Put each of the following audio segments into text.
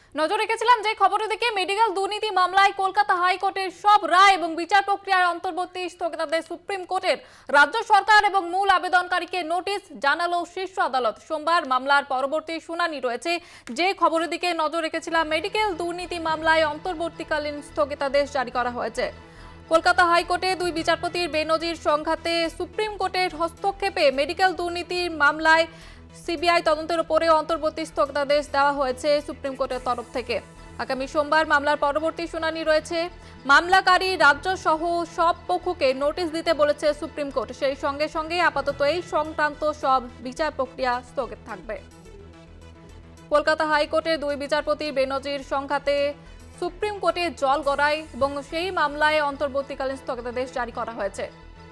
নজর রেখেছিলাম যে খবরের দিকে, মেডিকেল দুর্নীতি মামলায় কলকাতা হাইকোর্টের সব রায় এবং বিচার প্রক্রিয়ার অন্তর্বর্তী স্থগিতাদেশ সুপ্রিম কোর্টের। রাজ্য সরকার এবং মূল আবেদনকারীকে নোটিশ জানালো শীর্ষ আদালত। সোমবার মামলার পরবর্তী শুনানি রয়েছে। যে খবরের দিকে নজর রেখেছিলাম, মেডিকেল দুর্নীতি মামলায় অন্তর্বর্তীকালীন স্থগিতাদেশ জারি করা হয়েছে। কলকাতা হাইকোর্টে দুই বিচারপতির বেনজির সংঘাতে সুপ্রিম কোর্টের হস্তক্ষেপে মেডিকেল দুর্নীতির মামলায় সিবিআই তদন্তের উপরে অন্তর্বর্তী স্থগিতাদেশ দেওয়া হয়েছে সুপ্রিম কোর্টের তরফ থেকে। আগামী সোমবার মামলার পরবর্তী শুনানি রয়েছে। মামলাকারী রাজ্য সহ সব পক্ষকে নোটিশ দিতে বলেছে সুপ্রিম কোর্ট। সেই সঙ্গে সঙ্গে আপাতত এই সংক্রান্ত সব বিচার প্রক্রিয়া স্থগিত থাকবে। কলকাতা হাইকোর্টের দুই বিচারপতির বেনজির সংঘাতে সুপ্রিম কোর্টে জল গড়ায় এবং সেই মামলায় অন্তর্বর্তীকালীন স্থগিতাদেশ জারি করা হয়েছে।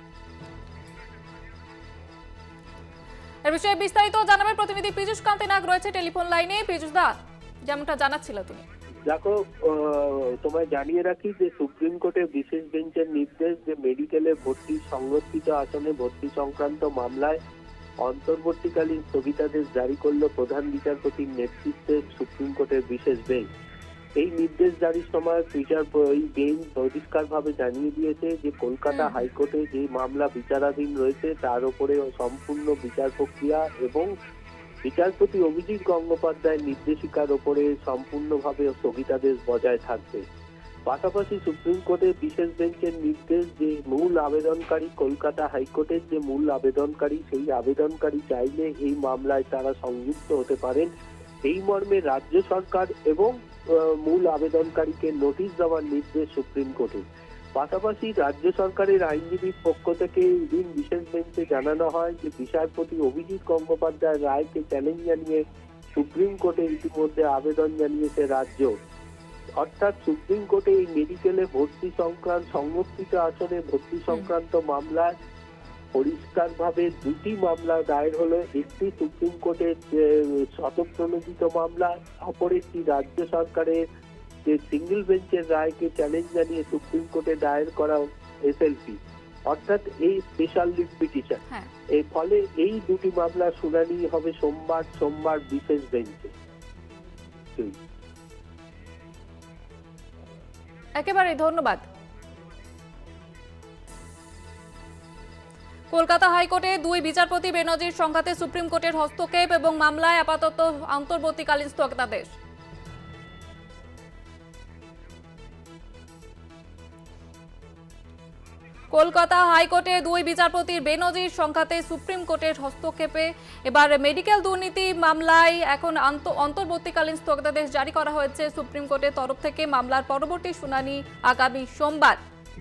এর বিষয়ে বিস্তারিত জানাবেন প্রতিনিধি পীযূষ কান্তি নাগ রয়েছে টেলিফোন লাইনে। পীযূষ দা, যেমনটা জানাচ্ছিল তুমি। দেখো, তোমায় জানিয়ে রাখি যে সুপ্রিম কোর্টের বিশেষ বেঞ্চের নির্দেশ যে মেডিকেলে ভর্তি সংরক্ষিত আসনে ভর্তি সংক্রান্ত মামলায় অন্তর্বর্তীকালীন স্থগিতাদেশ জারি করল প্রধান বিচারপতির নেতৃত্বে সুপ্রিম কোর্টের বিশেষ বেঞ্চ। এই নির্দেশ জারির সময় বেঞ্চ পরিষ্কারভাবে জানিয়ে দিয়েছে যে কলকাতা হাইকোর্টে যে মামলা বিচারাধীন রয়েছে তার উপরে সম্পূর্ণ বিচার প্রক্রিয়া এবং বিচারপতি অভিজিৎ গঙ্গোপাধ্যায়ের নির্দেশিকার উপরে সম্পূর্ণভাবে স্থগিতাদেশ বজায় থাকবে। পাশাপাশি সুপ্রিম কোর্টের বিশেষ বেঞ্চের নির্দেশ যে মূল আবেদনকারী কলকাতা হাইকোর্টের যে মূল আবেদনকারী, সেই আবেদনকারী চাইলে এই মামলায় তারা সংযুক্ত হতে পারেন। এই মর্মে রাজ্য সরকার এবং মূল আবেদনকারীকে নোটিশ দেওয়ার নির্দেশ সুপ্রিম কোর্টের। পাশাপাশি রাজ্য সরকারের আইনজীবীর পক্ষ থেকে এদিন বিশেষ বেঞ্চে জানানো হয় যে বিচারপতি অভিজিৎ গঙ্গোপাধ্যায়ের রায়কে চ্যালেঞ্জ জানিয়ে সুপ্রিম কোর্টে ইতিমধ্যে আবেদন জানিয়েছে রাজ্য। অর্থাৎ সুপ্রিম কোর্টে এই মেডিকেলে ভর্তি সংক্রান্ত সংরক্ষিত আসনে ভর্তি সংক্রান্ত মামলায় পরিষ্কারভাবে দুটি মামলা দায়ের হলো। একটি সুপ্রিম কোর্টের স্বতঃপ্রণোদিত মামলা, অপর একটি রাজ্য সরকারের যে সিঙ্গেল বেঞ্চের রায়কে চ্যালেঞ্জ জানিয়ে সুপ্রিম কোর্টে দায়ের করা এসএলপি, অর্থাৎ এই স্পেশাল লিভ পিটিশন। এর ফলে এই দুটি মামলার শুনানি হবে সোমবার বিশেষ বেঞ্চে। একেবারে ধন্যবাদ। কলকাতা হাইকোর্টে দুই বিচারপতি বেনজির সংঘাতে সুপ্রিম কোর্টের হস্তক্ষেপ এবং মামলায় আপাতত অন্তর্বর্তীকালীন স্থগিতাদেশ। কলকাতা হাইকোর্টে দুই বিচারপতির বেনজির সংঘাতে সুপ্রিম কোর্টের হস্তক্ষেপে এবার মেডিকেল দুর্নীতি মামলায় এখন অন্তর্বর্তীকালীন স্থগিতাদেশ জারি করা হয়েছে সুপ্রিম কোর্টের তরফ থেকে। মামলার পরবর্তী শুনানি আগামী সোমবার।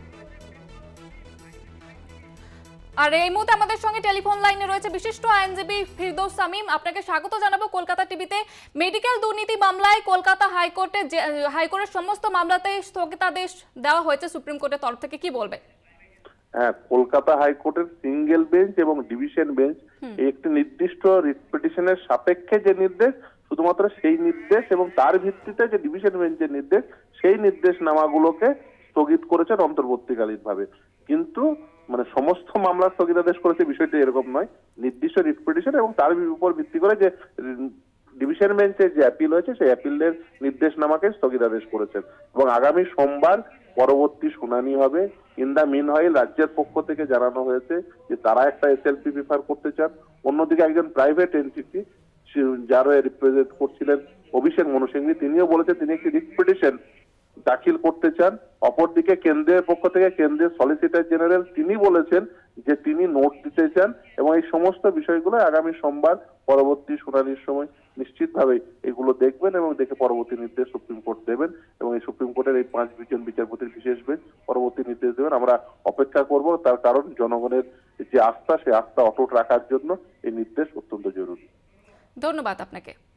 আর এই মুহূর্তে আমাদের সঙ্গে টেলিফোন লাইনে রয়েছে বিশিষ্ট আইনজীবী ফিরদৌস শামীম। আপনাকে স্বাগত জানাবো কলকাতা টিভিতে। মেডিকেল দুর্নীতি মামলায় কলকাতা হাইকোর্টের সমস্ত মামলাতে স্থগিতাদেশ দেওয়া হয়েছে সুপ্রিম কোর্টের তরফ থেকে, কি বলবে? হ্যাঁ, কলকাতা হাইকোর্টের সিঙ্গেল বেঞ্চ এবং ডিভিশন বেঞ্চ একটি নির্দিষ্ট রিট পিটিশনের সাপেক্ষে যে নির্দেশ, শুধুমাত্র সেই নির্দেশ এবং তার ভিত্তিতে যে ডিভিশন বেঞ্চের নির্দেশ, সেই নির্দেশনামাগুলোকে স্থগিত করেছেন অন্তর্বর্তীকালীন ভাবে। কিন্তু সমস্ত মামলার স্থগিতাদেশ করেছে বিষয়টি এরকম নয়। নির্দিষ্ট রিট পিটিশন এবং তার উপর ভিত্তি করে যে ডিভিশন বেঞ্চের যে অ্যাপিল হয়েছে সেই অ্যাপিলের নির্দেশনামাকে স্থগিতাদেশ করেছেন এবং আগামী সোমবার পরবর্তী শুনানি হবে। ইন দা মিন হয় রাজ্যের পক্ষ থেকে জানানো হয়েছে যে তারা একটা এসএলপি প্রিফার করতে চান। অন্যদিকে একজন প্রাইভেট এন্টিটি যারা রিপ্রেজেন্ট করছিলেন অভিষেক মনু সিংভি, তিনিও বলেছেন তিনি একটি রিট পিটিশন দাখিল করতে চান। অপরদিকে কেন্দ্রের পক্ষ থেকে কেন্দ্রের সলিসিটর জেনারেল তিনি বলেছেন যে তিনি নোট দিতে চান এবং এই সমস্ত বিষয়গুলো আগামী সোমবার পরবর্তী শুনানির সময় নিশ্চিতভাবে এগুলো দেখবেন এবং দেখে পরবর্তী নির্দেশ সুপ্রিম কোর্ট দেবেন এবং এই সুপ্রিম কোর্টের এই 5 জন বিচারপতির বিশেষ বেঞ্চ পরবর্তী নির্দেশ দেবেন। আমরা অপেক্ষা করব, তার কারণ জনগণের যে আস্থা, সেই আস্থা অটুট রাখার জন্য এই নির্দেশ অত্যন্ত জরুরি। ধন্যবাদ আপনাকে।